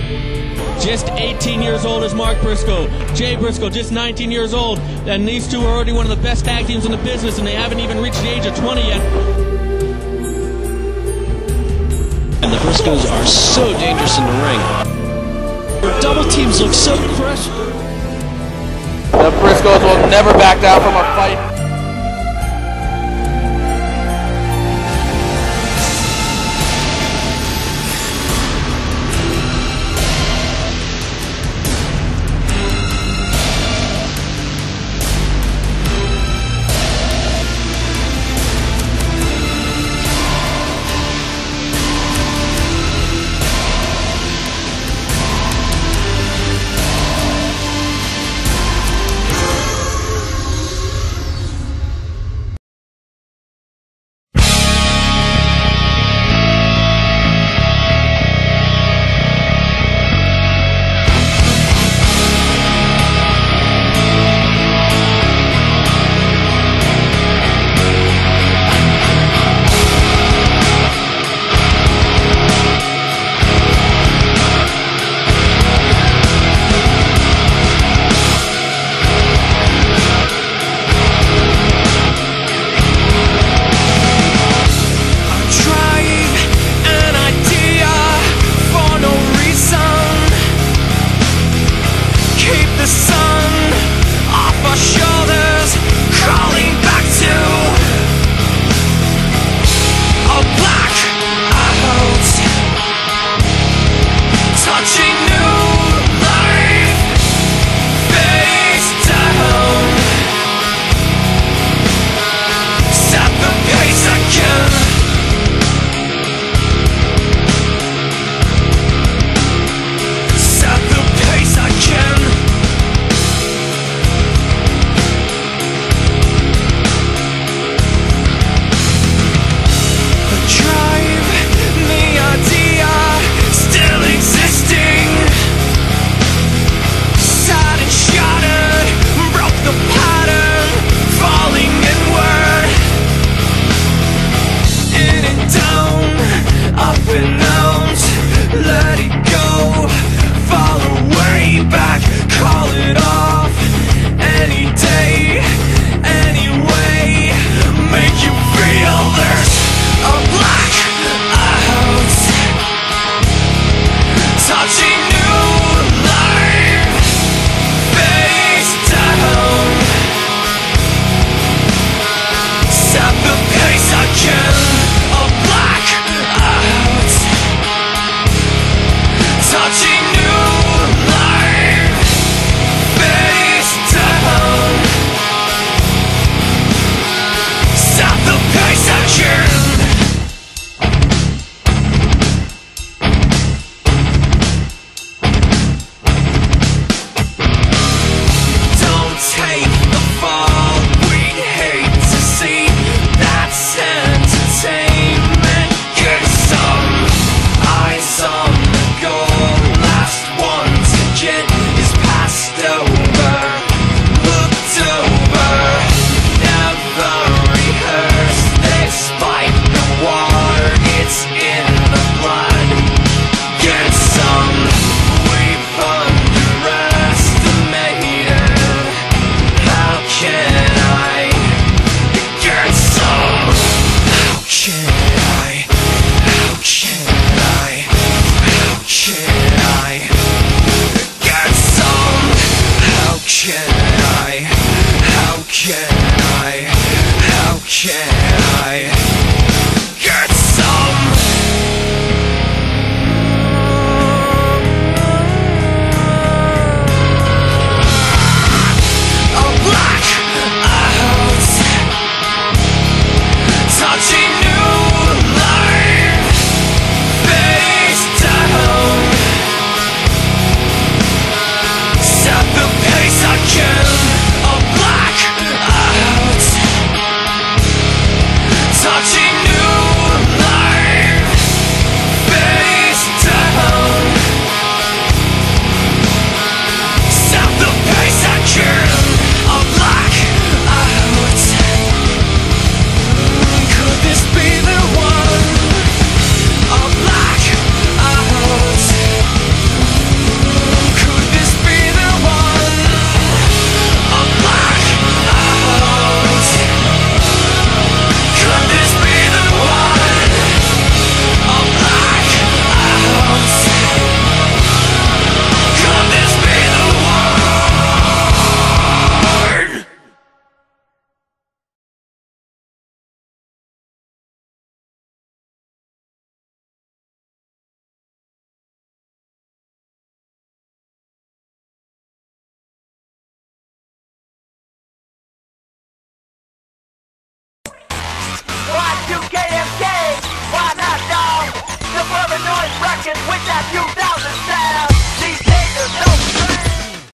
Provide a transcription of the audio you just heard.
Just 18 years old is Mark Briscoe. Jay Briscoe, just 19 years old. And these two are already one of the best tag teams in the business, and they haven't even reached the age of 20 yet. And the Briscoes are so dangerous in the ring. Their double teams look so crushed. The Briscoes will never back down from a fight.